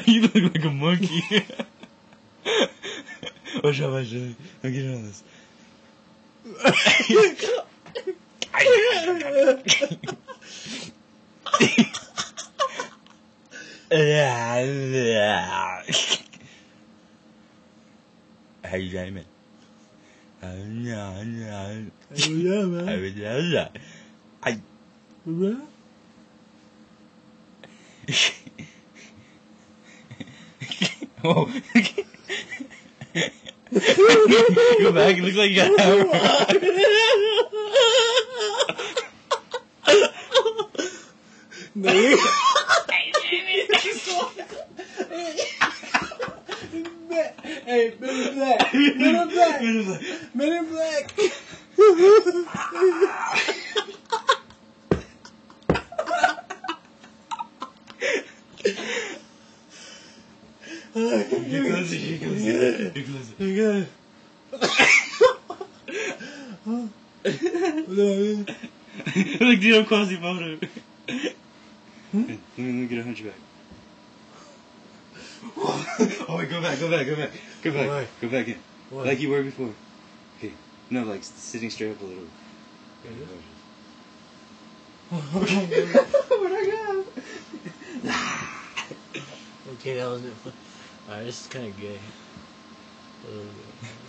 You look like a monkey. Watch out, watch out. Don't get on this. How you doing, man? Oh. Go back, it looks like you got hammer. Hey, Men in Black! Men in Black! Men in Black! Get closer, get closer. Get closer. Look, dude, I'm quasi photo. Let me get a hunchback. Oh wait, go back. Go Why? back in. Why? Like you were before. Okay. No, like sitting straight up a little. Okay, that wasn't fun. Alright, this is kind of gay. A little bit.